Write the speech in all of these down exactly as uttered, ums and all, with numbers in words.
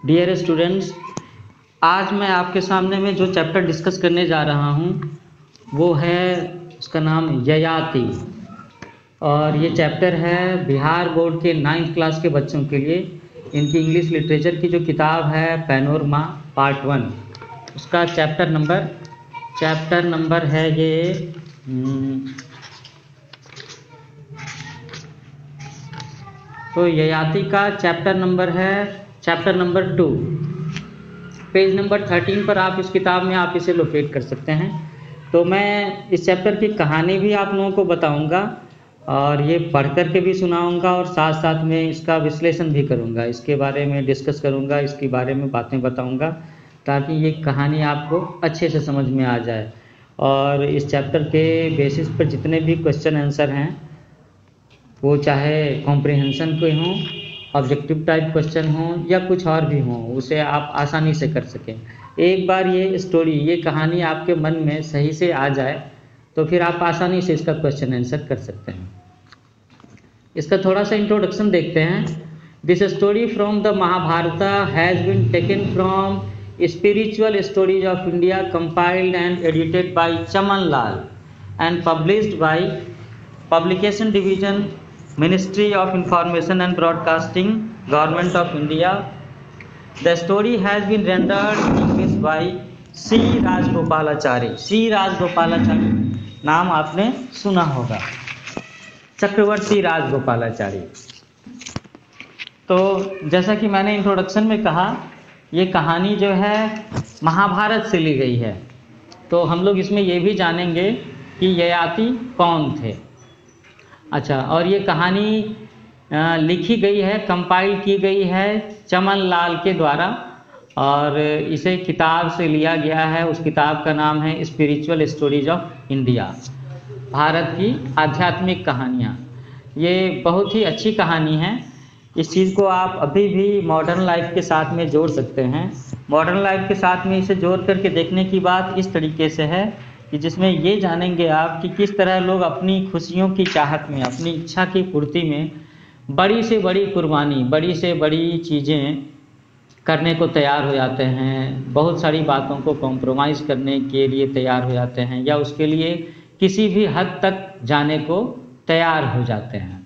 Dear students, आज मैं आपके सामने में जो चैप्टर डिस्कस करने जा रहा हूँ वो है, उसका नाम ययाति। और ये चैप्टर है बिहार बोर्ड के नाइन्थ क्लास के बच्चों के लिए। इनकी इंग्लिश लिटरेचर की जो किताब है पैनोरमा पार्ट वन, उसका चैप्टर नंबर चैप्टर नंबर है ये तो ययाति का चैप्टर नंबर है chapter number two. Page number thirteen पर आप इस किताब में आप इसे लोकेट कर सकते हैं। तो मैं इस चैप्टर की कहानी भी आप लोगों को बताऊंगा और ये पढ़ कर के भी सुनाऊंगा और साथ साथ में इसका विश्लेषण भी करूंगा, इसके बारे में डिस्कस करूंगा, इसके बारे में बातें बताऊंगा ताकि ये कहानी आपको अच्छे से समझ में आ जाए। और इस चैप्टर के बेसिस पर जितने भी क्वेश्चन आंसर हैं वो चाहे कॉम्प्रिहेंशन के हों, ऑब्जेक्टिव टाइप क्वेश्चन हों या कुछ और भी हों, उसे आप आसानी से कर सकें। एक बार ये स्टोरी, ये कहानी आपके मन में सही से आ जाए तो फिर आप आसानी से इसका क्वेश्चन आंसर कर सकते हैं। इसका थोड़ा सा इंट्रोडक्शन देखते हैं। This story from the Mahabharata has been taken from spiritual stories of India compiled and edited by Chaman Lal and published by publication division, Ministry of Information and Broadcasting, Government of India. The story has been rendered in English by C. Rajgopalachari. C. Rajgopalachari नाम आपने सुना होगा, चक्रवर्ती राजगोपालाचारी। तो जैसा कि मैंने introduction में कहा, ये कहानी जो है महाभारत से ली गई है। तो हम लोग इसमें ये भी जानेंगे कि ययाति कौन थे। अच्छा, और ये कहानी आ, लिखी गई है, कंपाइल की गई है चमन लाल के द्वारा और इसे किताब से लिया गया है। उस किताब का नाम है spiritual stories of India, Bharat की आध्यात्मिक कहानियाँ। ये बहुत ही अच्छी कहानी है। इस चीज़ को आप अभी भी मॉडर्न लाइफ के साथ में जोड़ सकते हैं। मॉडर्न लाइफ के साथ में इसे जोड़ करके देखने की बात इस तरीके से है कि जिसमें ये जानेंगे आप कि किस तरह लोग अपनी खुशियों की चाहत में, अपनी इच्छा की पूर्ति में बड़ी से बड़ी कुर्बानी, बड़ी से बड़ी चीज़ें करने को तैयार हो जाते हैं, बहुत सारी बातों को कॉम्प्रोमाइज़ करने के लिए तैयार हो जाते हैं या उसके लिए किसी भी हद तक जाने को तैयार हो जाते हैं।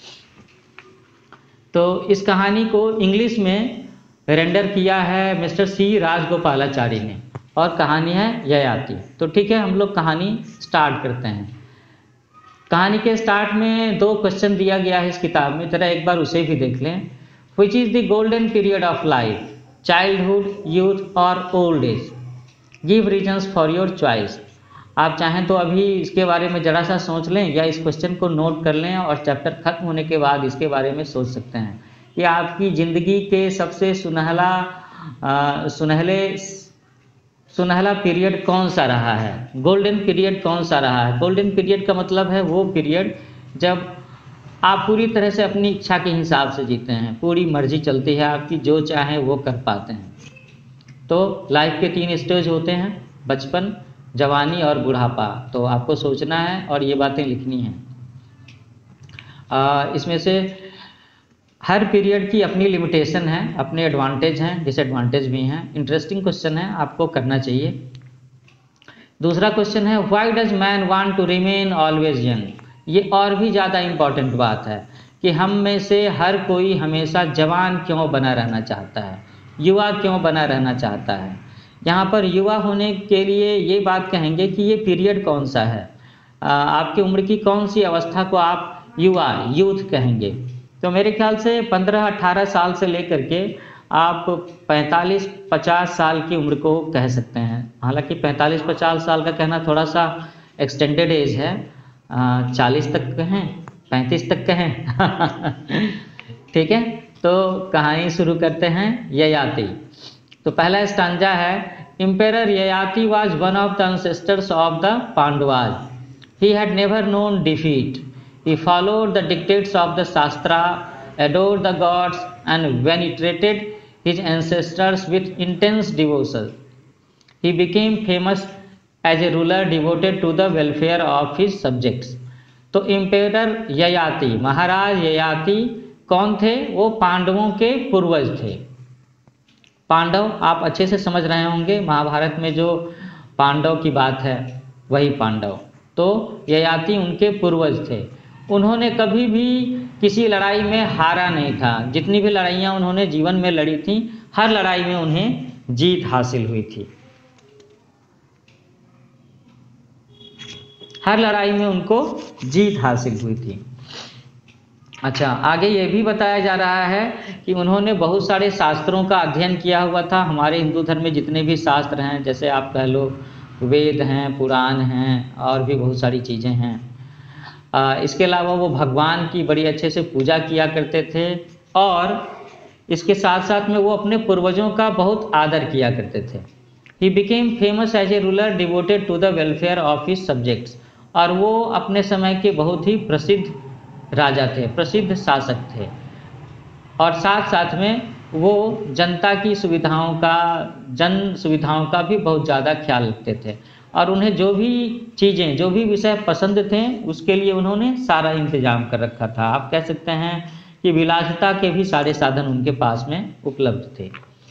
तो इस कहानी को इंग्लिश में रेंडर किया है मिस्टर सी राजगोपालाचारी ने और कहानी है ययाति। तो ठीक है, हम लोग कहानी स्टार्ट करते हैं। कहानी के स्टार्ट में दो क्वेश्चन दिया गया है इस किताब में, जरा एक बार उसे भी देख लें। Which is the golden period of life, childhood, youth और old age? Give reasons for your choice. आप चाहें तो अभी इसके बारे में ज़रा सा सोच लें या इस क्वेश्चन को नोट कर लें और चैप्टर खत्म होने के बाद इसके बारे में सोच सकते हैं कि आपकी ज़िंदगी के सबसे सुनहला आ, सुनहले सुनहला पीरियड कौन सा रहा है, गोल्डन पीरियड कौन सा रहा है। गोल्डन पीरियड का मतलब है वो पीरियड जब आप पूरी तरह से अपनी इच्छा के हिसाब से जीते हैं, पूरी मर्जी चलती है आपकी, जो चाहें वो कर पाते हैं। तो लाइफ के तीन स्टेज होते हैं, बचपन, जवानी और बुढ़ापा। तो आपको सोचना है और ये बातें लिखनी हैं। आ, इसमें से हर पीरियड की अपनी लिमिटेशन है, अपने एडवांटेज हैं, डिसएडवांटेज भी हैं। इंटरेस्टिंग क्वेश्चन है, आपको करना चाहिए। दूसरा क्वेश्चन है, why does man want to remain always young? ये और भी ज़्यादा इम्पॉर्टेंट बात है कि हम में से हर कोई हमेशा जवान क्यों बना रहना चाहता है, युवा क्यों बना रहना चाहता है। यहाँ पर युवा होने के लिए ये बात कहेंगे कि ये पीरियड कौन सा है, आ, आपकी उम्र की कौन सी अवस्था को आप युवा, यूथ कहेंगे। तो मेरे ख्याल से पंद्रह अठारह साल से लेकर के आप पैंतालीस पचास साल की उम्र को कह सकते हैं। हालांकि पैंतालीस पचास साल का कहना थोड़ा सा एक्सटेंडेड एज है, चालीस तक कहें, पैंतीस तक कहें ठीक है। तो कहानी शुरू करते हैं, ययाति। तो पहला स्टांजा है, emperor Yayati was one of the ancestors of the Pandavas. He had never known defeat. He followed the dictates of the Shastra, adored the gods, and venerated his ancestors with intense devotion. He became famous as a ruler devoted to the welfare of his subjects. तो emperor Yayati, Maharaj Yayati कौन थे? वो पांडवों के पूर्वज थे। पांडव आप अच्छे से समझ रहे होंगे, महाभारत में जो पांडव की बात है वही पांडव। तो ययाति उनके पूर्वज थे। उन्होंने कभी भी किसी लड़ाई में हारा नहीं था। जितनी भी लड़ाइयाँ उन्होंने जीवन में लड़ी थी, हर लड़ाई में उन्हें जीत हासिल हुई थी। हर लड़ाई में उनको जीत हासिल हुई थी। अच्छा, आगे ये भी बताया जा रहा है कि उन्होंने बहुत सारे शास्त्रों का अध्ययन किया हुआ था। हमारे हिंदू धर्म में जितने भी शास्त्र हैं, जैसे आप कह लो वेद हैं, पुराण हैं और भी बहुत सारी चीज़ें हैं। आ, इसके अलावा वो भगवान की बड़ी अच्छे से पूजा किया करते थे और इसके साथ साथ में वो अपने पूर्वजों का बहुत आदर किया करते थे। He became famous as a ruler devoted to the welfare of his subjects. और वो अपने समय के बहुत ही प्रसिद्ध राजा थे, प्रसिद्ध शासक थे और साथ साथ में वो जनता की सुविधाओं का, जन सुविधाओं का भी बहुत ज़्यादा ख्याल रखते थे और उन्हें जो भी चीज़ें, जो भी विषय पसंद थे उसके लिए उन्होंने सारा इंतजाम कर रखा था। आप कह सकते हैं कि विलासिता के भी सारे साधन उनके पास में उपलब्ध थे।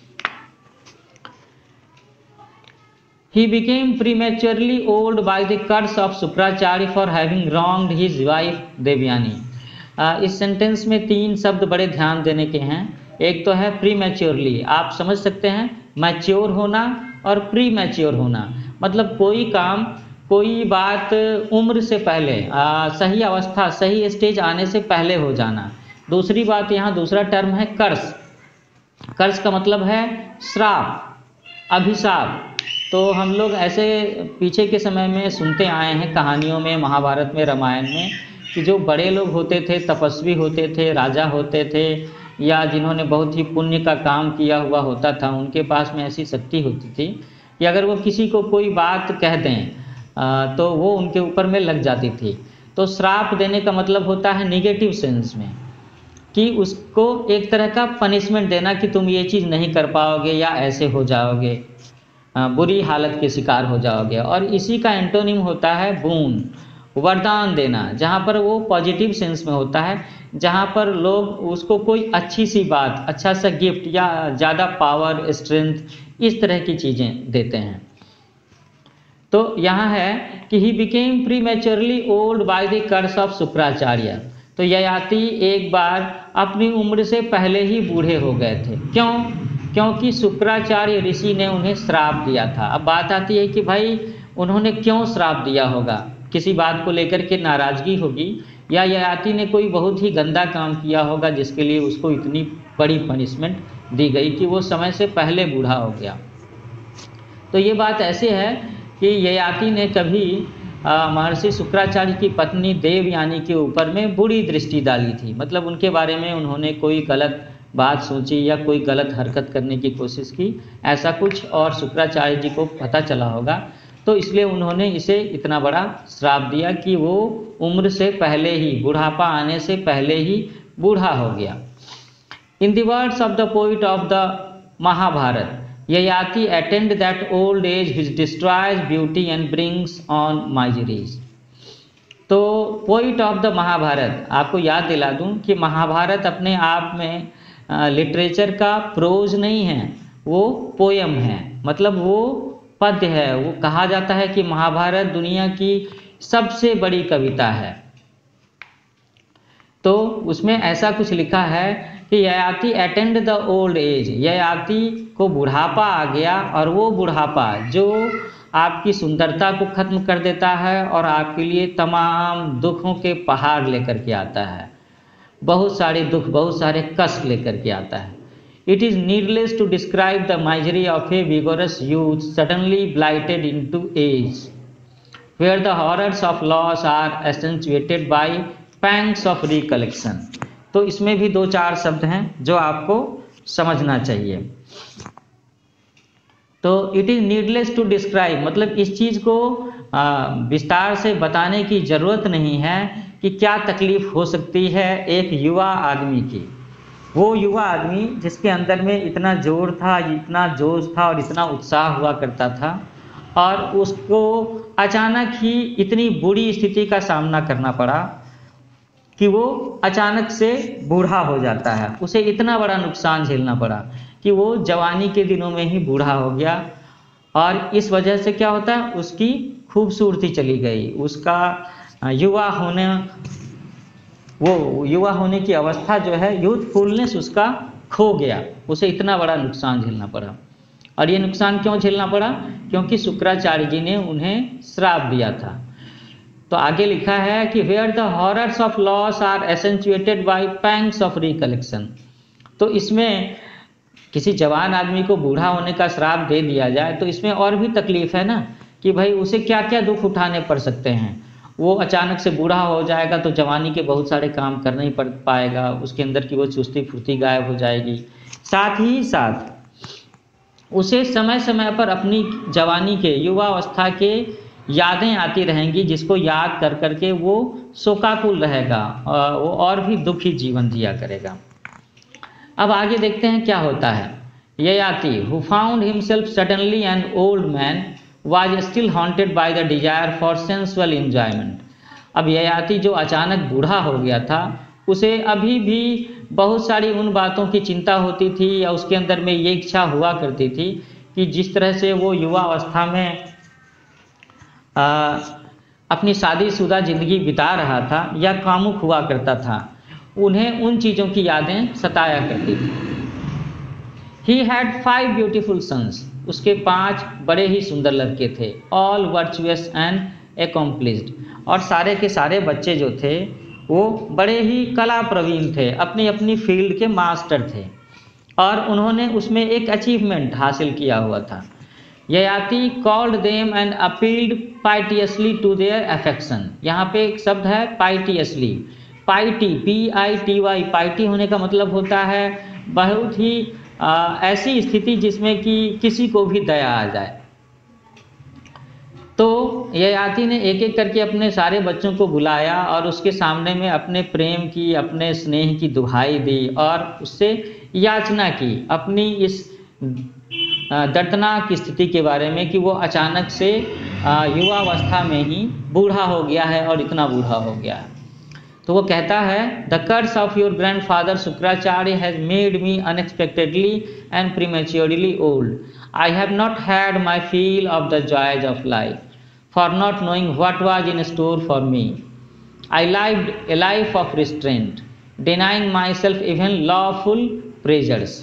He became prematurely old by the curse of Sukracharya for having wronged his wife Devyani। इस सेंटेंस में तीन शब्द बड़े ध्यान देने के हैं। एक तो है प्रीमैच्योरली, आप समझ सकते हैं मैच्योर होना और प्री मैच्योर होना, मतलब कोई काम, कोई बात उम्र से पहले, आ, सही अवस्था, सही स्टेज आने से पहले हो जाना। दूसरी बात, यहाँ दूसरा टर्म है कर्स। कर्स का मतलब है श्राप, अभिशाप। तो हम लोग ऐसे पीछे के समय में सुनते आए हैं कहानियों में, महाभारत में, रामायण में, कि जो बड़े लोग होते थे, तपस्वी होते थे, राजा होते थे या जिन्होंने बहुत ही पुण्य का काम किया हुआ होता था, उनके पास में ऐसी शक्ति होती थी कि अगर वो किसी को कोई बात कह दें तो वो उनके ऊपर में लग जाती थी। तो श्राप देने का मतलब होता है निगेटिव सेंस में, कि उसको एक तरह का पनिशमेंट देना कि तुम ये चीज़ नहीं कर पाओगे या ऐसे हो जाओगे, बुरी हालत के शिकार हो जाओगे। और इसी का एंटोनिम होता है बून, वरदान देना, जहाँ पर वो पॉजिटिव सेंस में होता है, जहाँ पर लोग उसको कोई अच्छी सी बात, अच्छा सा गिफ्ट या ज़्यादा पावर, स्ट्रेंथ, इस तरह की चीज़ें देते हैं। तो यहाँ है कि he became prematurely old by the curse of Shukracharya. तो ययाति एक बार अपनी उम्र से पहले ही बूढ़े हो गए थे। क्यों? क्योंकि शुक्राचार्य ऋषि ने उन्हें श्राप दिया था। अब बात आती है कि भाई उन्होंने क्यों श्राप दिया होगा, किसी बात को लेकर के नाराज़गी होगी या ययाति ने कोई बहुत ही गंदा काम किया होगा जिसके लिए उसको इतनी बड़ी पनिशमेंट दी गई कि वो समय से पहले बूढ़ा हो गया। तो ये बात ऐसे है कि ययाति ने कभी महर्षि शुक्राचार्य की पत्नी देवयानी के ऊपर में बुरी दृष्टि डाली थी, मतलब उनके बारे में उन्होंने कोई गलत बात सोची या कोई गलत हरकत करने की कोशिश की, ऐसा कुछ, और शुक्राचार्य जी को पता चला होगा। तो इसलिए उन्होंने इसे इतना बड़ा श्राप दिया कि वो उम्र से पहले ही, बुढ़ापा आने से पहले ही बूढ़ा हो गया। In the words of the poet of the Mahabharata, Yayati attained that old age which destroys beauty and brings on miseries. तो पोइट ऑफ द महाभारत, आपको याद दिला दूं कि महाभारत अपने आप में लिटरेचर का प्रोज नहीं है, वो पोयम है, मतलब वो पद्य है। वो कहा जाता है कि महाभारत दुनिया की सबसे बड़ी कविता है। तो उसमें ऐसा कुछ लिखा है कि Yayati attained the old age, Yayati को बुढ़ापा आ गया, और वो बुढ़ापा जो आपकी सुंदरता को खत्म कर देता है और आपके लिए तमाम दुखों के पहाड़ लेकर के आता है, बहुत सारे दुख, बहुत सारे कष्ट लेकर के आता है। It is needless to describe the misery of a vigorous youth suddenly blighted into age, where the horrors of loss are accentuated by pangs of recollection। तो इसमें भी दो चार शब्द हैं जो आपको समझना चाहिए। तो it is needless to describe, मतलब इस चीज़ को विस्तार से बताने की ज़रूरत नहीं है कि क्या तकलीफ़ हो सकती है एक युवा आदमी की। वो युवा आदमी जिसके अंदर में इतना जोर था, इतना जोश था और इतना उत्साह हुआ करता था, और उसको अचानक ही इतनी बुरी स्थिति का सामना करना पड़ा कि वो अचानक से बूढ़ा हो जाता है, उसे इतना बड़ा नुकसान झेलना पड़ा कि वो जवानी के दिनों में ही बूढ़ा हो गया, और इस वजह से क्या होता है, उसकी खूबसूरती चली गई, उसका युवा होने वो युवा होने की अवस्था जो है, यूथफुलनेस उसका खो गया, उसे इतना बड़ा नुकसान झेलना पड़ा। और ये नुकसान क्यों झेलना पड़ा? क्योंकि शुक्राचार्य जी ने उन्हें श्राप दिया था। तो आगे लिखा है कि where the horrors of loss are accentuated by pangs of recollection. तो इसमें किसी जवान आदमी को बूढ़ा होने का श्राप दे दिया जाए तो इसमें और भी तकलीफ है ना, कि भाई उसे क्या क्या दुख उठाने पड़ सकते हैं। वो अचानक से बूढ़ा हो जाएगा तो जवानी के बहुत सारे काम कर नहीं पड़ पाएगा, उसके अंदर की वो चुस्ती फुर्ती गायब हो जाएगी। साथ ही साथ उसे समय समय पर अपनी जवानी के, युवावस्था के यादें आती रहेंगी, जिसको याद कर करके वो शोकाकुल रहेगा, वो और भी दुखी जीवन जिया करेगा। अब आगे देखते हैं क्या होता है। Yayati who found himself suddenly an old man was still haunted by the desire for sensual enjoyment. अब ययाति जो अचानक बूढ़ा हो गया था, उसे अभी भी बहुत सारी उन बातों की चिंता होती थी, या उसके अंदर में ये इच्छा हुआ करती थी कि जिस तरह से वो युवा अवस्था में आ, अपनी शादीशुदा जिंदगी बिता रहा था या कामुक हुआ करता था, उन्हें उन चीज़ों की यादें सताया करती थी। He had five beautiful sons, उसके पांच बड़े ही सुंदर लड़के थे, ऑल वर्चुअस एंड एकम्प्लिस्ड, और सारे के सारे बच्चे जो थे वो बड़े ही कला प्रवीण थे, अपनी अपनी फील्ड के मास्टर थे, और उन्होंने उसमें एक अचीवमेंट हासिल किया हुआ था। Yayati called them and appealed piteously to their affection. यहाँ पे एक शब्द है piteously, pity, P I T Y, pity होने का मतलब होता है बहुत ही आ, ऐसी स्थिति जिसमें कि किसी को भी दया आ जाए। तो ययाति ने एक एक करके अपने सारे बच्चों को बुलाया और उसके सामने में अपने प्रेम की, अपने स्नेह की दुहाई दी और उससे याचना की अपनी इस दर्दनाक स्थिति के बारे में कि वो अचानक से युवावस्था में ही बूढ़ा हो गया है और इतना बूढ़ा हो गया है। तो वो कहता है, the curse of your grandfather Shukracharya has made me unexpectedly and prematurely old. I have not had my fill of the joys of life, for not knowing what was in store for me. I lived a life of restraint, denying myself even lawful pleasures.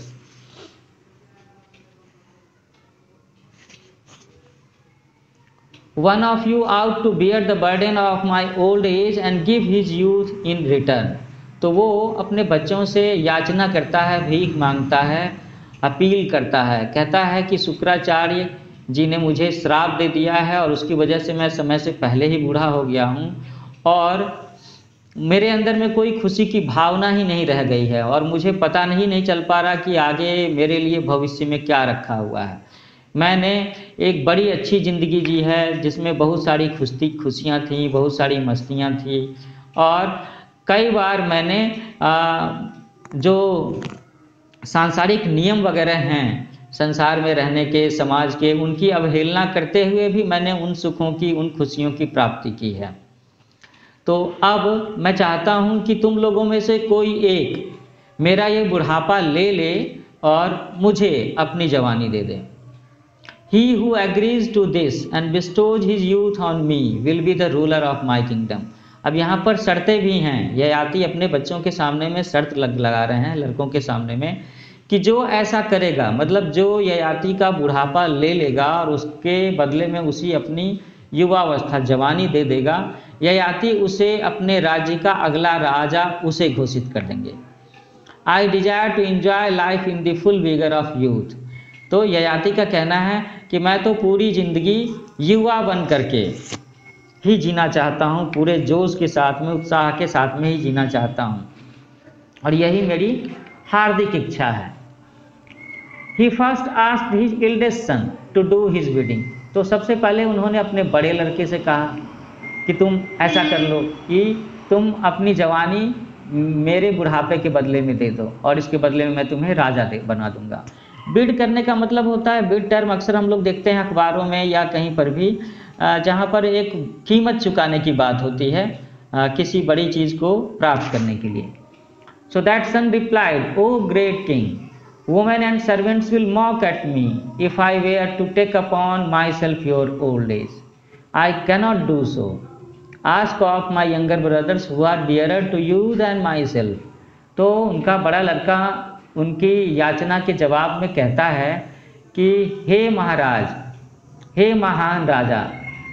One of you ought to bear the burden of my old age and give his youth in return. तो वो अपने बच्चों से याचना करता है, भीख मांगता है, अपील करता है, कहता है कि शुक्राचार्य जी ने मुझे श्राप दे दिया है और उसकी वजह से मैं समय से पहले ही बूढ़ा हो गया हूँ और मेरे अंदर में कोई खुशी की भावना ही नहीं रह गई है और मुझे पता नहीं नहीं चल पा रहा कि आगे मेरे लिए भविष्य में क्या रखा हुआ है। मैंने एक बड़ी अच्छी ज़िंदगी जी है जिसमें बहुत सारी खुशी खुशियाँ थी, बहुत सारी मस्तियाँ थी और कई बार मैंने आ, जो सांसारिक नियम वगैरह हैं संसार में रहने के, समाज के, उनकी अवहेलना करते हुए भी मैंने उन सुखों की, उन खुशियों की प्राप्ति की है। तो अब मैं चाहता हूं कि तुम लोगों में से कोई एक मेरा ये बुढ़ापा ले ले और मुझे अपनी जवानी दे दे। He who agrees to this and bestows his youth on me will be the ruler of my kingdom. अब यहाँ पर शर्तें भी हैं। ययाति अपने बच्चों के सामने में शर्त लग लगा रहे हैं, लड़कों के सामने में, कि जो ऐसा करेगा, मतलब जो ययाति का बुढ़ापा ले लेगा और उसके बदले में उसी अपनी युवावस्था, जवानी दे देगा, ययाति उसे अपने राज्य का अगला राजा उसे घोषित कर देंगे। I desire to enjoy life in the full vigour of youth. तो ययाति का कहना है कि मैं तो पूरी जिंदगी युवा बन करके ही जीना चाहता हूँ, पूरे जोश के साथ में, उत्साह के साथ में ही जीना चाहता हूँ और यही मेरी हार्दिक इच्छा है। He first asked his eldest son to do his bidding. तो सबसे पहले उन्होंने अपने बड़े लड़के से कहा कि तुम ऐसा कर लो कि तुम अपनी जवानी मेरे बुढ़ापे के बदले में दे दो और इसके बदले में मैं तुम्हें राजा दे बना दूंगा। बिड करने का मतलब होता है, बिड टर्म अक्सर हम लोग देखते हैं अखबारों में या कहीं पर भी, जहाँ पर एक कीमत चुकाने की बात होती है किसी बड़ी चीज़ को प्राप्त करने के लिए। So that son replied, O great king, Women and servants will mock at me if I were to take upon myself your old age. I cannot do so. Ask of my younger brothers who are dearer to you than myself. तो उनका बड़ा लड़का उनकी याचना के जवाब में कहता है कि हे महाराज, हे महान राजा,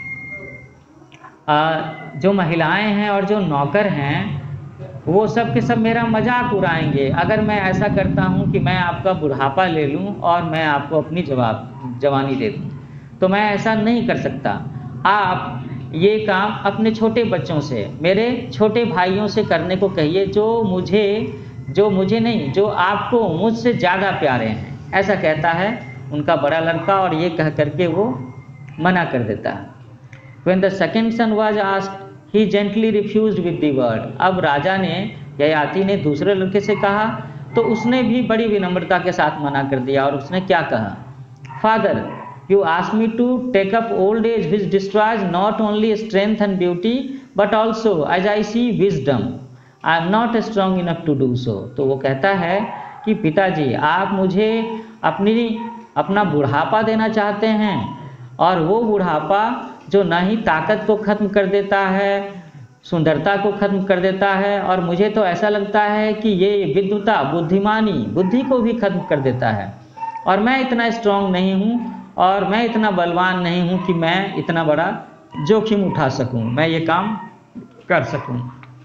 जो महिलाएं हैं और जो नौकर हैं वो सब के सब मेरा मजाक उड़ाएंगे अगर मैं ऐसा करता हूं कि मैं आपका बुढ़ापा ले लूं और मैं आपको अपनी जवाब जवानी दे दूं। तो मैं ऐसा नहीं कर सकता। आप ये काम अपने छोटे बच्चों से, मेरे छोटे भाइयों से करने को कहिए, जो मुझे जो मुझे नहीं जो आपको मुझसे ज़्यादा प्यारे हैं। ऐसा कहता है उनका बड़ा लड़का और ये कह करके वो मना कर देता है। When the second son was asked, he gently refused with the word. अब राजा ने, ययाति ने दूसरे लड़के से कहा तो उसने भी बड़ी विनम्रता के साथ मना कर दिया और उसने क्या कहा? Father, you ask me to take up old age which destroys not only strength and beauty but also, as I see, wisdom. I am not strong enough to do so. तो वो कहता है कि पिताजी, आप मुझे अपनी अपना बुढ़ापा देना चाहते हैं और वो बुढ़ापा जो ना ही ताकत को ख़त्म कर देता है, सुंदरता को ख़त्म कर देता है, और मुझे तो ऐसा लगता है कि ये विद्वता, बुद्धिमानी, बुद्धि को भी ख़त्म कर देता है। और मैं इतना स्ट्रांग नहीं हूँ और मैं इतना बलवान नहीं हूँ कि मैं इतना बड़ा जोखिम उठा सकूँ, मैं ये काम कर सकूँ।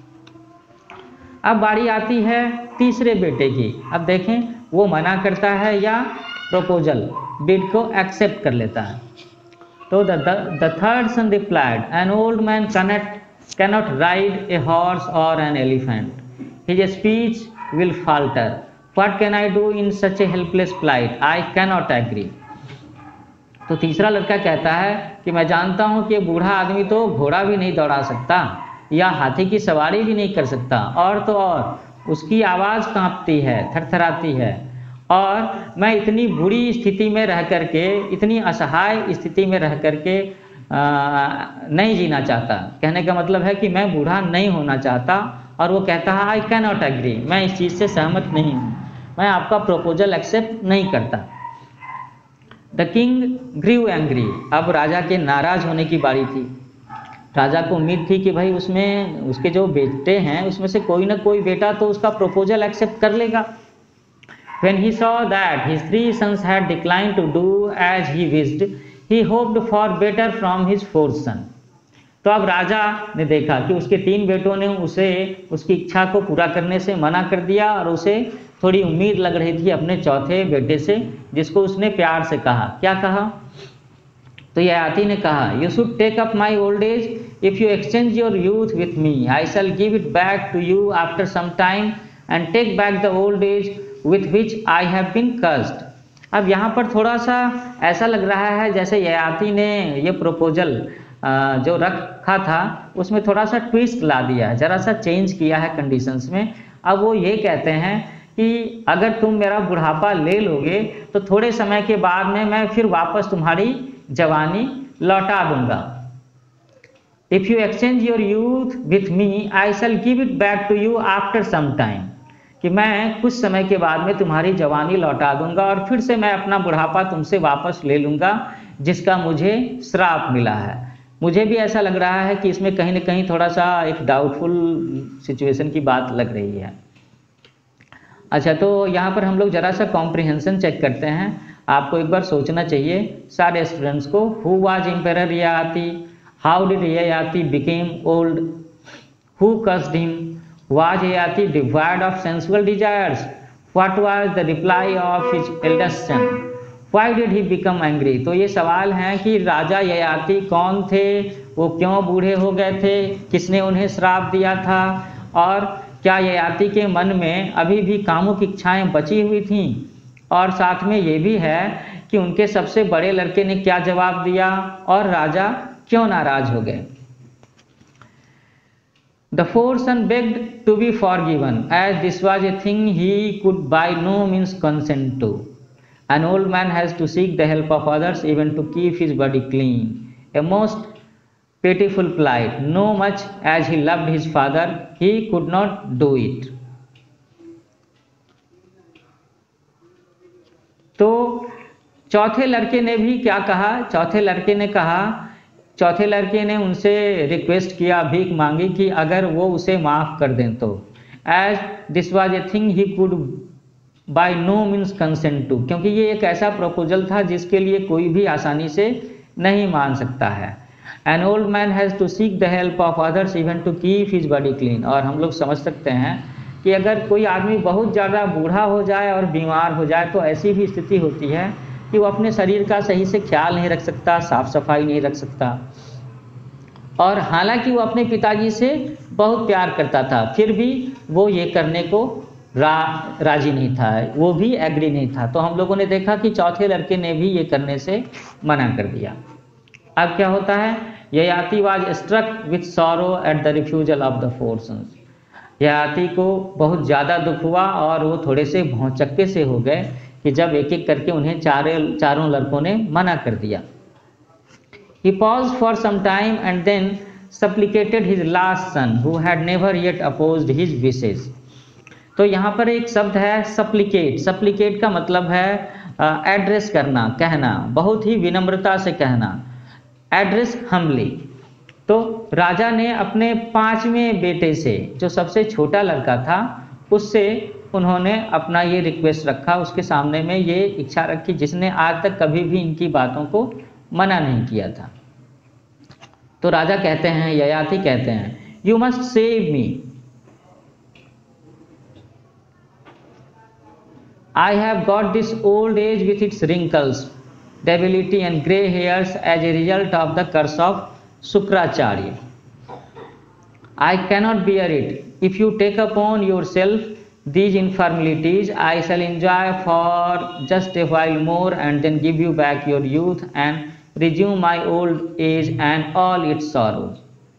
अब बारी आती है तीसरे बेटे की। अब देखें वो मना करता है या प्रपोजल, बिड को एक्सेप्ट कर लेता है। तो the, the, the third son replied, an old man cannot, cannot ride a horse or an elephant. His speech will falter. What can I do in such a helpless plight? I cannot agree. तो तीसरा लड़का कहता है कि मैं जानता हूँ कि बूढ़ा आदमी तो घोड़ा भी नहीं दौड़ा सकता या हाथी की सवारी भी नहीं कर सकता, और तो और उसकी आवाज़ कांपती है, थरथराती है, और मैं इतनी बुरी स्थिति में रह करके, इतनी असहाय स्थिति में रह करके आ, नहीं जीना चाहता। कहने का मतलब है कि मैं बूढ़ा नहीं होना चाहता। और वो कहता है आई कैन नॉट एग्री, मैं इस चीज़ से सहमत नहीं हूँ, मैं आपका प्रपोजल एक्सेप्ट नहीं करता। The king grew angry. अब राजा के नाराज होने की बारी थी। राजा को उम्मीद थी कि भाई उसमें उसके जो बेटे हैं उसमें से कोई ना कोई बेटा तो उसका प्रपोजल एक्सेप्ट कर लेगा। When he saw that his three sons had declined to do as he wished, he hoped for better from his fourth son. तो अब राजा ने देखा कि उसके तीन बेटों ने उसे उसकी इच्छा को पूरा करने से मना कर दिया और उसे थोड़ी उम्मीद लग रही थी अपने चौथे बेटे से, जिसको उसने प्यार से कहा। क्या कहा? तो ययाति ने कहा, You should take up my old age. If you exchange your youth with me, I shall give it back to you after some time and take back the old age with which I have been cursed. अब यहाँ पर थोड़ा सा ऐसा लग रहा है जैसे ययाति ने ये प्रपोजल जो रखा था उसमें थोड़ा सा ट्विस्ट ला दिया है, जरा सा चेंज किया है कंडीशंस में। अब वो ये कहते हैं कि अगर तुम मेरा बुढ़ापा ले लोगे तो थोड़े समय के बाद में मैं फिर वापस तुम्हारी जवानी लौटा दूंगा। If you exchange your youth with me, I shall give it back to you after some time. कि मैं कुछ समय के बाद में तुम्हारी जवानी लौटा दूंगा और फिर से मैं अपना बुढ़ापा तुमसे वापस ले लूँगा जिसका मुझे श्राप मिला है। मुझे भी ऐसा लग रहा है कि इसमें कहीं ना कहीं थोड़ा सा एक डाउटफुल सिचुएशन की बात लग रही है। अच्छा, तो यहाँ पर हम लोग ज़रा सा कॉम्प्रिहेंशन चेक करते हैं। आपको एक बार सोचना चाहिए सारे स्टूडेंट्स को। Who was emperor Yayati? How did Yayati become old? Who cursed him? Was Yayati devoid of sensual desires? What was the reply of his eldest son? Why did he become angry? तो ये सवाल हैं कि राजा ययाति कौन थे, वो क्यों बूढ़े हो गए थे, किसने उन्हें श्राप दिया था, और क्या ययाति के मन में अभी भी कामुक इच्छाएं बची हुई थीं, और साथ में ये भी है कि उनके सबसे बड़े लड़के ने क्या जवाब दिया और राजा क्यों नाराज हो गए। The fourth son begged to be forgiven, as this was a thing he could by no means consent to. An old man has to seek the help of others even to keep his body clean. A most pitiful plight. No much as he loved his father, he could not do it. तो चौथे लड़के ने भी क्या कहा, चौथे लड़के ने कहा चौथे लड़के ने उनसे रिक्वेस्ट किया, भीख मांगी कि अगर वो उसे माफ़ कर दें तो, as this was a thing he could by no means consent to, क्योंकि ये एक ऐसा प्रपोजल था जिसके लिए कोई भी आसानी से नहीं मान सकता है। An old man has to seek the help of others even to keep his body clean. और हम लोग समझ सकते हैं कि अगर कोई आदमी बहुत ज़्यादा बूढ़ा हो जाए और बीमार हो जाए तो ऐसी भी स्थिति होती है कि वो अपने शरीर का सही से ख्याल नहीं रख सकता, साफ सफाई नहीं रख सकता। और हालांकि वो अपने पिताजी से बहुत प्यार करता था, फिर भी वो ये करने को रा राजी नहीं था, वो भी एग्री नहीं था। तो हम लोगों ने देखा कि चौथे लड़के ने भी ये करने से मना कर दिया। अब क्या होता है, Yayati was struck with sorrow at the refusal of the four sons. Yayati को बहुत ज़्यादा दुख हुआ और वो थोड़े से भौचक्के से हो गए कि जब एक एक करके उन्हें चारे चारों लड़कों ने मना कर दिया। He paused for some time and then supplicated his last son who had never yet opposed his wishes। तो यहाँ पर एक शब्द है सप्लिकेट। सप्लिकेट का मतलब है एड्रेस करना, कहना, बहुत ही विनम्रता से कहना, एड्रेस हम्बली। तो राजा ने अपने पांचवें बेटे से, जो सबसे छोटा लड़का था, उससे उन्होंने अपना ये रिक्वेस्ट रखा, उसके सामने में ये इच्छा रखी जिसने आज तक कभी भी इनकी बातों को मना नहीं किया था। तो राजा कहते हैं, ययाति कहते हैं, you must save me, I have got this old age with its wrinkles, debility and grey hairs as a result of the curse of Sukracharya. I cannot bear it. If you take upon yourself these infirmities, I shall enjoy for just a while more and then give you back your youth and resume my old age and all its sorrows.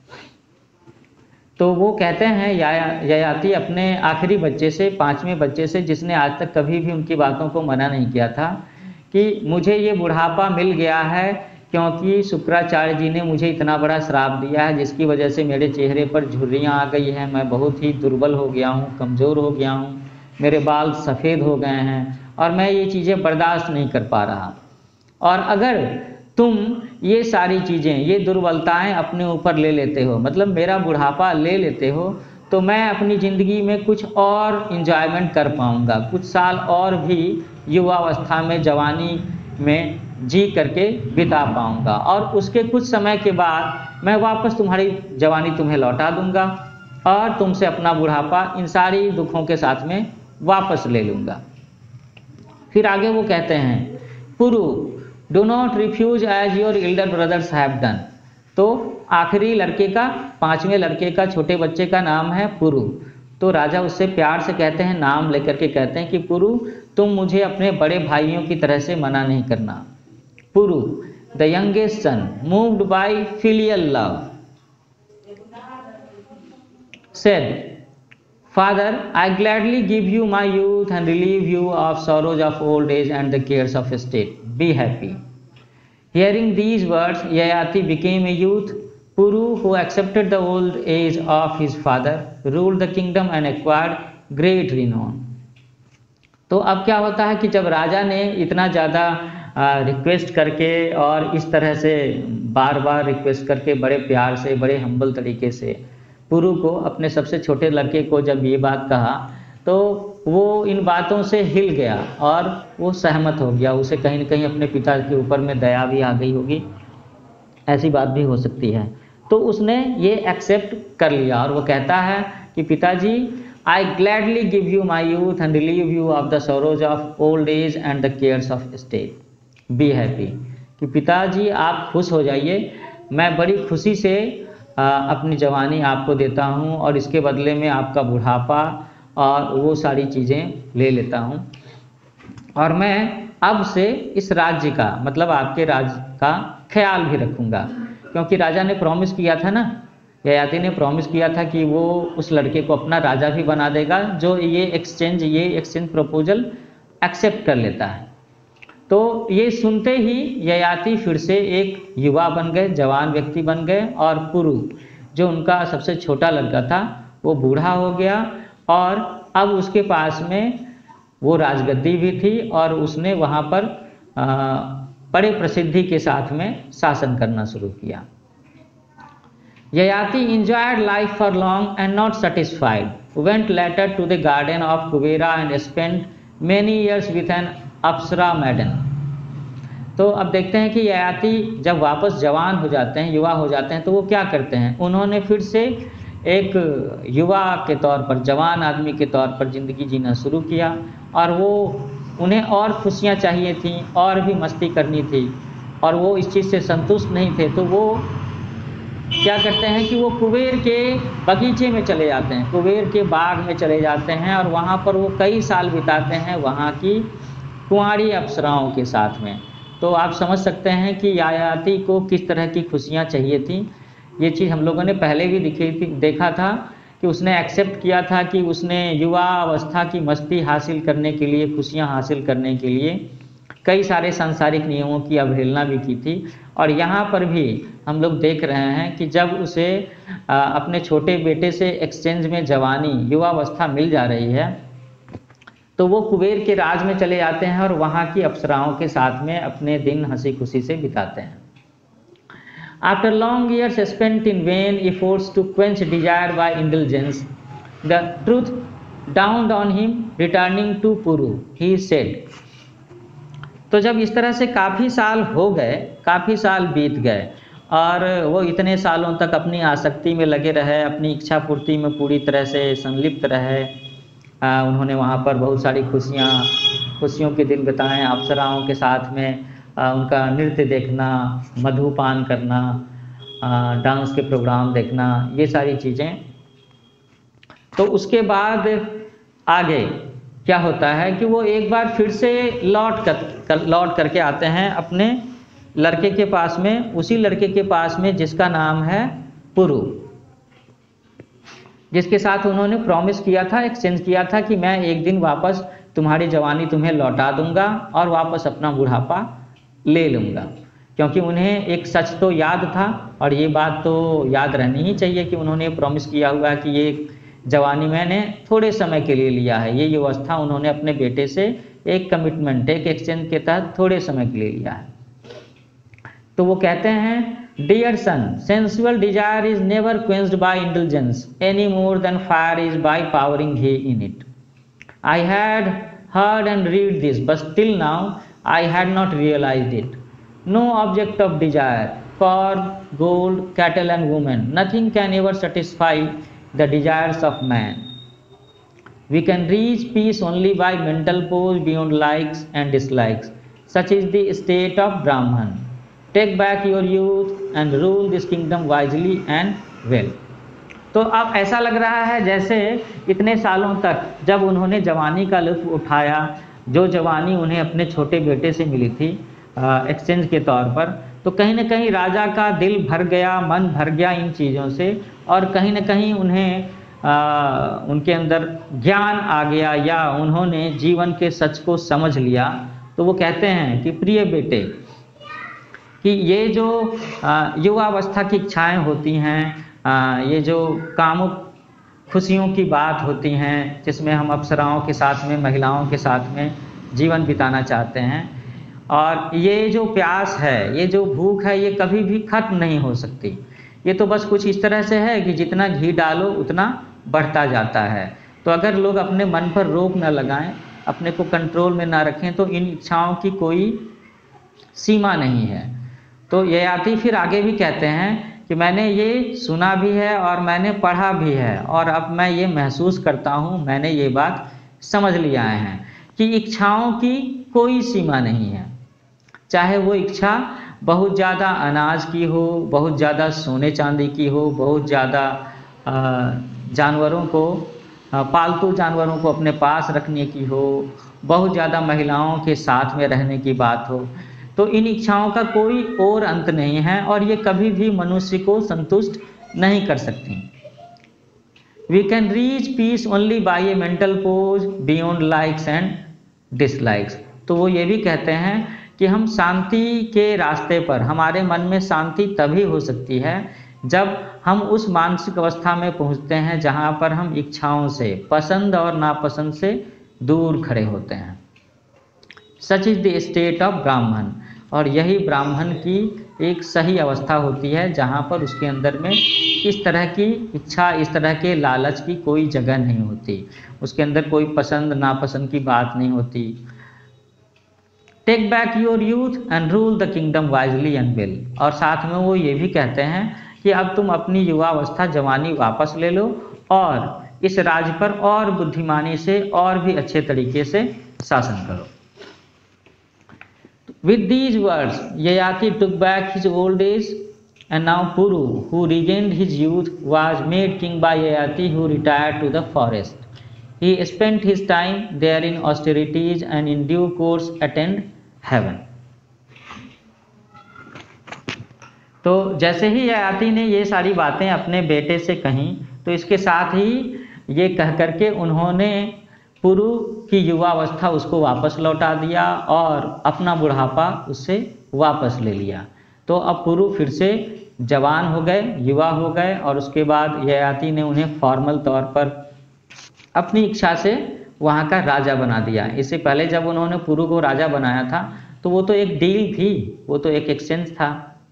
तो वो कहते हैं ययाति अपने आखिरी बच्चे से, पांचवें बच्चे से, जिसने आज तक कभी भी उनकी बातों को मना नहीं किया था, कि मुझे ये बुढ़ापा मिल गया है क्योंकि शुक्राचार्य जी ने मुझे इतना बड़ा श्राप दिया है जिसकी वजह से मेरे चेहरे पर झुर्रियाँ आ गई हैं, मैं बहुत ही दुर्बल हो गया हूँ, कमज़ोर हो गया हूँ, मेरे बाल सफ़ेद हो गए हैं और मैं ये चीज़ें बर्दाश्त नहीं कर पा रहा। और अगर तुम ये सारी चीज़ें, ये दुर्बलताएं अपने ऊपर ले लेते हो, मतलब मेरा बुढ़ापा ले लेते हो, तो मैं अपनी ज़िंदगी में कुछ और इन्जॉयमेंट कर पाऊँगा, कुछ साल और भी युवावस्था में, जवानी में जी करके बिता पाऊँगा और उसके कुछ समय के बाद मैं वापस तुम्हारी जवानी तुम्हें लौटा दूँगा और तुमसे अपना बुढ़ापा इन सारी दुखों के साथ में वापस ले लूँगा। फिर आगे वो कहते हैं, Puru do not refuse as your elder brothers have done. तो आखिरी लड़के का, पांचवें लड़के का, छोटे बच्चे का नाम है पुरु। तो राजा उससे प्यार से कहते हैं, नाम लेकर के कहते हैं कि पुरु, तुम मुझे अपने बड़े भाइयों की तरह से मना नहीं करना। Puru the youngest son moved by filial love said, Father, I gladly give you my youth and relieve you of sorrows of old age and the cares of state. Be happy. Hearing these words, Yayati became a youth. Puru, who accepted the old age of his father, ruled the kingdom and acquired great renown. तो अब क्या होता है कि जब राजा ने इतना ज़्यादा रिक्वेस्ट करके और इस तरह से बार बार रिक्वेस्ट करके बड़े प्यार से, बड़े हम्बल तरीके से पुरु को, अपने सबसे छोटे लड़के को जब ये बात कहा, तो वो इन बातों से हिल गया और वो सहमत हो गया। उसे कहीं ना कहीं अपने पिता के ऊपर में दया भी आ गई होगी, ऐसी बात भी हो सकती है। तो उसने ये एक्सेप्ट कर लिया और वो कहता है कि पिताजी, I gladly give you my youth and relieve you of the sorrows of old age and the cares of state. Be happy, कि पिताजी आप खुश हो जाइए, मैं बड़ी खुशी से आ, अपनी जवानी आपको देता हूँ और इसके बदले में आपका बुढ़ापा और वो सारी चीज़ें ले लेता हूँ और मैं अब से इस राज्य का, मतलब आपके राज्य का ख्याल भी रखूँगा। क्योंकि राजा ने प्रॉमिस किया था ना, ययाति ने प्रॉमिस किया था कि वो उस लड़के को अपना राजा भी बना देगा जो ये एक्सचेंज ये एक्सचेंज प्रपोजल एक्सेप्ट कर लेता है। तो ये सुनते ही ययाति फिर से एक युवा बन गए, जवान व्यक्ति बन गए और पुरु, जो उनका सबसे छोटा लड़का था, वो बूढ़ा हो गया और अब उसके पास में वो राजगद्दी भी थी और उसने वहाँ पर आ, बड़े प्रसिद्धि के साथ में शासन करना शुरू किया। Yayati enjoyed life for long and not satisfied, went later to the garden of Kubera and spent many years with an Apsara maiden। तो अब देखते हैं कि ययाति जब वापस जवान हो जाते हैं, युवा हो जाते हैं, तो वो क्या करते हैं, उन्होंने फिर से एक युवा के तौर पर, जवान आदमी के तौर पर ज़िंदगी जीना शुरू किया और वो उन्हें और खुशियाँ चाहिए थी और भी मस्ती करनी थी और वो इस चीज़ से संतुष्ट नहीं थे। तो वो क्या करते हैं कि वो कुबेर के बगीचे में चले जाते हैं, कुबेर के बाग में चले जाते हैं और वहाँ पर वो कई साल बिताते हैं वहाँ की कुंवारी अप्सराओं के साथ में। तो आप समझ सकते हैं कि ययाति को किस तरह की खुशियाँ चाहिए थी। ये चीज़ हम लोगों ने पहले भी दिखी थी, देखा था कि उसने एक्सेप्ट किया था कि उसने युवा अवस्था की मस्ती हासिल करने के लिए, खुशियाँ हासिल करने के लिए कई सारे सांसारिक नियमों की अवहेलना भी की थी। और यहाँ पर भी हम लोग देख रहे हैं कि जब उसे आ, अपने छोटे बेटे से एक्सचेंज में जवानी, युवावस्था मिल जा रही है, तो वो कुबेर के राज में चले जाते हैं और वहाँ की अप्सराओं के साथ में अपने दिन हंसी खुशी से बिताते हैं। After long years spent in vain efforts to quench desire by indulgence, the truth dawned on him returning to Puru. He said, तो जब इस तरह से काफ़ी साल हो गए, काफ़ी साल बीत गए और वो इतने सालों तक अपनी आसक्ति में लगे रहे, अपनी इच्छा पूर्ति में पूरी तरह से संलिप्त रहे, आ, उन्होंने वहाँ पर बहुत सारी खुशियाँ खुशियों के दिन बिताए, अप्सराओं के साथ में आ, उनका नृत्य देखना, मधुपान करना, आ, डांस के प्रोग्राम देखना, ये सारी चीज़ें। तो उसके बाद आगे क्या होता है कि वो एक बार फिर से लौट कर, कर लौट करके आते हैं अपने लड़के के पास में, उसी लड़के के पास में जिसका नाम है पुरु, जिसके साथ उन्होंने प्रॉमिस किया था, एक्सचेंज किया था कि मैं एक दिन वापस तुम्हारी जवानी तुम्हें लौटा दूंगा और वापस अपना बुढ़ापा ले लूँगा। क्योंकि उन्हें एक सच तो याद था और ये बात तो याद रहनी ही चाहिए कि उन्होंने प्रॉमिस किया हुआ कि ये जवानी मैंने थोड़े समय के लिए लिया है, ये व्यवस्था उन्होंने अपने बेटे से एक कमिटमेंट, एक एक्सचेंज के तहत थोड़े समय के लिए लिया है। तो वो कहते हैं, dear son, sensual desire is never quenched by indulgence any more than fire is by pouring ghee in it. I had heard and read this but till now I had not realised it. No object of desire, corn, gold, cattle and women, nothing can ever satisfy the desires of man. We can reach peace only by mental pose beyond likes and dislikes. Such is the state of Brahman. Take back your youth and rule this kingdom wisely and well. तो अब ऐसा लग रहा है जैसे इतने सालों तक जब उन्होंने जवानी का लुत्फ उठाया, जो जवानी उन्हें अपने छोटे बेटे से मिली थी एक्सचेंज के तौर पर, तो कहीं ना कहीं राजा का दिल भर गया, मन भर गया इन चीज़ों से और कहीं ना कहीं उन्हें आ, उनके अंदर ज्ञान आ गया या उन्होंने जीवन के सच को समझ लिया। तो वो कहते हैं कि प्रिय बेटे, कि ये जो युवावस्था की इच्छाएं होती हैं, आ, ये जो कामुक खुशियों की बात होती हैं जिसमें हम अप्सराओं के साथ में, महिलाओं के साथ में जीवन बिताना चाहते हैं, और ये जो प्यास है, ये जो भूख है, ये कभी भी खत्म नहीं हो सकती। ये तो बस कुछ इस तरह से है कि जितना घी डालो उतना बढ़ता जाता है। तो अगर लोग अपने मन पर रोक न लगाएं, अपने को कंट्रोल में ना रखें, तो इन इच्छाओं की कोई सीमा नहीं है। तो ययाति फिर आगे भी कहते हैं कि मैंने ये सुना भी है और मैंने पढ़ा भी है और अब मैं ये महसूस करता हूँ, मैंने ये बात समझ लिया है कि इच्छाओं की कोई सीमा नहीं है। चाहे वो इच्छा बहुत ज़्यादा अनाज की हो, बहुत ज़्यादा सोने चांदी की हो, बहुत ज़्यादा जानवरों को, पालतू जानवरों को अपने पास रखने की हो, बहुत ज़्यादा महिलाओं के साथ में रहने की बात हो, तो इन इच्छाओं का कोई और अंत नहीं है और ये कभी भी मनुष्य को संतुष्ट नहीं कर सकती। We can reach peace only by a mental poise beyond likes and dislikes. तो वो ये भी कहते हैं कि हम शांति के रास्ते पर, हमारे मन में शांति तभी हो सकती है जब हम उस मानसिक अवस्था में पहुंचते हैं जहां पर हम इच्छाओं से, पसंद और नापसंद से दूर खड़े होते हैं। Such is the state of Brahman, और यही ब्राह्मण की एक सही अवस्था होती है जहाँ पर उसके अंदर में इस तरह की इच्छा, इस तरह के लालच की कोई जगह नहीं होती, उसके अंदर कोई पसंद नापसंद की बात नहीं होती। Take back your youth and rule the kingdom wisely and well, और साथ में वो ये भी कहते हैं कि अब तुम अपनी युवावस्था जवानी वापस ले लो और इस राज्य पर और बुद्धिमानी से और भी अच्छे तरीके से शासन करो। With these words, Yayati took back his old age, and now Puru, who regained his youth, was made king by Yayati, who retired to the forest. He spent his time there in austerities and in due course attained heaven. तो जैसे ही ययाति ने ये सारी बातें अपने बेटे से कहीं, तो इसके साथ ही ये कह करके उन्होंने पुरु की युवावस्था उसको वापस लौटा दिया और अपना बुढ़ापा उससे वापस ले लिया। तो अब पुरु फिर से जवान हो गए, युवा हो गए, और उसके बाद ययाति ने उन्हें फॉर्मल तौर पर अपनी इच्छा से वहाँ का राजा बना दिया। इससे पहले जब उन्होंने पुरु को राजा बनाया था तो वो तो एक डील थी, वो तो एक एक्सचेंज था,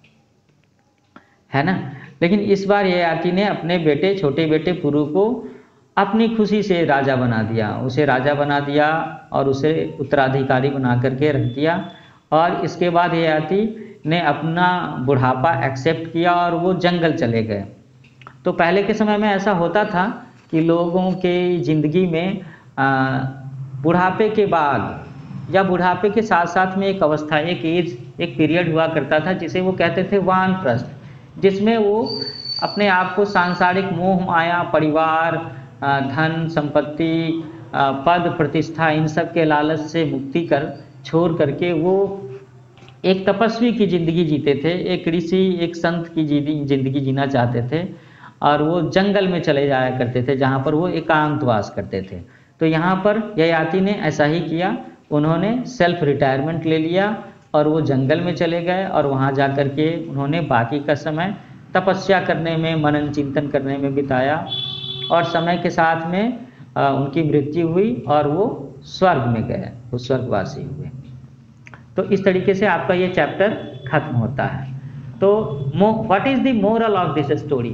है ना। लेकिन इस बार ययाति ने अपने बेटे, छोटे बेटे पुरु को अपनी खुशी से राजा बना दिया, उसे राजा बना दिया और उसे उत्तराधिकारी बना करके रख दिया। और इसके बाद ययाति ने अपना बुढ़ापा एक्सेप्ट किया और वो जंगल चले गए। तो पहले के समय में ऐसा होता था कि लोगों के ज़िंदगी में बुढ़ापे के बाद या बुढ़ापे के साथ साथ में एक अवस्था, एक एज, एक पीरियड हुआ करता था जिसे वो कहते थे वानप्रस्थ, जिसमें वो अपने आप को सांसारिक मोह माया, परिवार, धन संपत्ति, पद प्रतिष्ठा, इन सब के लालच से मुक्ति कर छोड़ करके वो एक तपस्वी की ज़िंदगी जीते थे, एक ऋषि, एक संत की ज़िंदगी जीना चाहते थे, और वो जंगल में चले जाया करते थे जहाँ पर वो एकांतवास करते थे। तो यहाँ पर ययाति ने ऐसा ही किया, उन्होंने सेल्फ रिटायरमेंट ले लिया और वो जंगल में चले गए और वहाँ जा कर के उन्होंने बाकी का समय तपस्या करने में, मनन चिंतन करने में बिताया, और समय के साथ में आ, उनकी मृत्यु हुई और वो स्वर्ग में गए, वो स्वर्गवासी हुए। तो इस तरीके से आपका ये चैप्टर खत्म होता है। तो what is the moral of this story?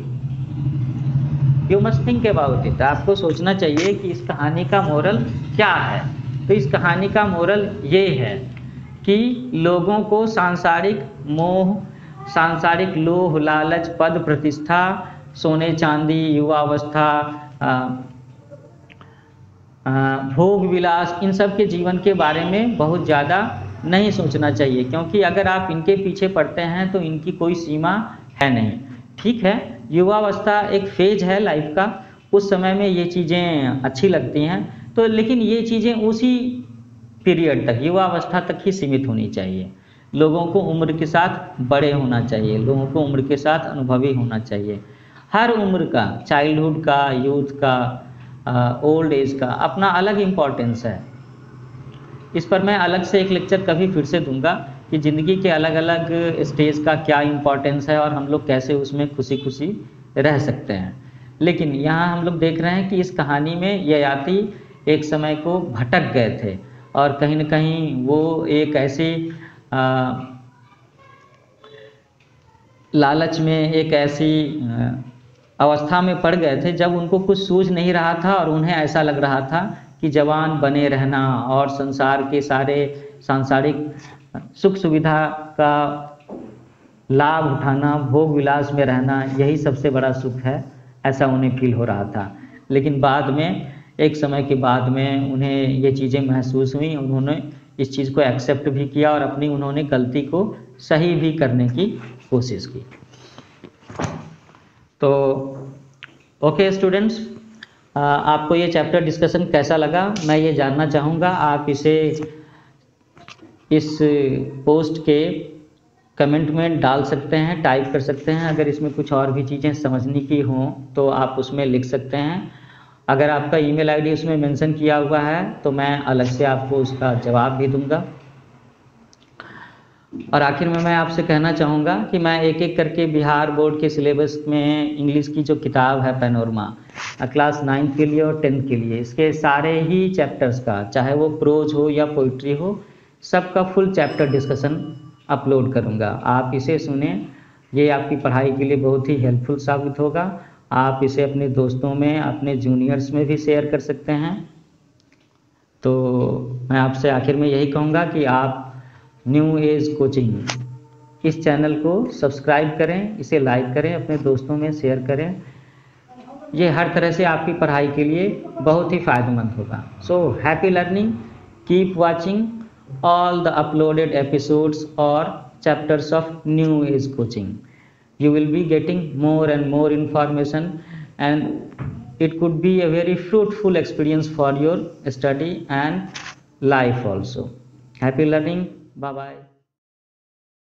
You must think about it. आपको सोचना चाहिए कि इस कहानी का मोरल क्या है। तो इस कहानी का मोरल ये है कि लोगों को सांसारिक मोह, सांसारिक लोभ, लालच, पद प्रतिष्ठा, सोने चांदी, युवावस्था, भोग विलास, इन सब के जीवन के बारे में बहुत ज़्यादा नहीं सोचना चाहिए, क्योंकि अगर आप इनके पीछे पड़ते हैं तो इनकी कोई सीमा है नहीं। ठीक है, युवावस्था एक फेज है लाइफ का, उस समय में ये चीज़ें अच्छी लगती हैं, तो लेकिन ये चीज़ें उसी पीरियड तक, युवावस्था तक ही सीमित होनी चाहिए। लोगों को उम्र के साथ बड़े होना चाहिए, लोगों को उम्र के साथ अनुभवी होना चाहिए। हर उम्र का, चाइल्डहुड का, यूथ का, ओल्ड एज का अपना अलग इम्पोर्टेंस है। इस पर मैं अलग से एक लेक्चर कभी फिर से दूंगा कि ज़िंदगी के अलग अलग स्टेज का क्या इम्पोर्टेंस है और हम लोग कैसे उसमें खुशी खुशी रह सकते हैं। लेकिन यहाँ हम लोग देख रहे हैं कि इस कहानी में ययाति एक समय को भटक गए थे और कहीं न कहीं वो एक ऐसी लालच में, एक ऐसी अवस्था में पड़ गए थे जब उनको कुछ सूझ नहीं रहा था और उन्हें ऐसा लग रहा था कि जवान बने रहना और संसार के सारे सांसारिक सुख सुविधा का लाभ उठाना, भोग विलास में रहना, यही सबसे बड़ा सुख है, ऐसा उन्हें फील हो रहा था। लेकिन बाद में, एक समय के बाद में उन्हें ये चीज़ें महसूस हुई, उन्होंने इस चीज़ को एक्सेप्ट भी किया और अपनी उन्होंने गलती को सही भी करने की कोशिश की। तो ओके स्टूडेंट्स, आपको ये चैप्टर डिस्कशन कैसा लगा मैं ये जानना चाहूँगा। आप इसे इस पोस्ट के कमेंट में डाल सकते हैं, टाइप कर सकते हैं। अगर इसमें कुछ और भी चीज़ें समझने की हों तो आप उसमें लिख सकते हैं। अगर आपका ईमेल आईडी उसमें मेंशन किया हुआ है तो मैं अलग से आपको उसका जवाब भी दूंगा। और आखिर में मैं आपसे कहना चाहूँगा कि मैं एक एक करके बिहार बोर्ड के सिलेबस में इंग्लिश की जो किताब है पैनोरमा क्लास नाइन्थ के लिए और टेंथ के लिए, इसके सारे ही चैप्टर्स का, चाहे वो प्रोज हो या पोइट्री हो, सबका फुल चैप्टर डिस्कशन अपलोड करूँगा। आप इसे सुने, ये आपकी पढ़ाई के लिए बहुत ही हेल्पफुल साबित होगा। आप इसे अपने दोस्तों में, अपने जूनियर्स में भी शेयर कर सकते हैं। तो मैं आपसे आखिर में यही कहूँगा कि आप न्यू एज कोचिंग इस चैनल को सब्सक्राइब करें, इसे लाइक करें, अपने दोस्तों में शेयर करें। ये हर तरह से आपकी पढ़ाई के लिए बहुत ही फायदेमंद होगा। So happy learning, keep watching all the uploaded episodes or chapters of New Age Coaching. You will be getting more and more information, and it could be a very fruitful experience for your study and life also. Happy learning. Bye bye.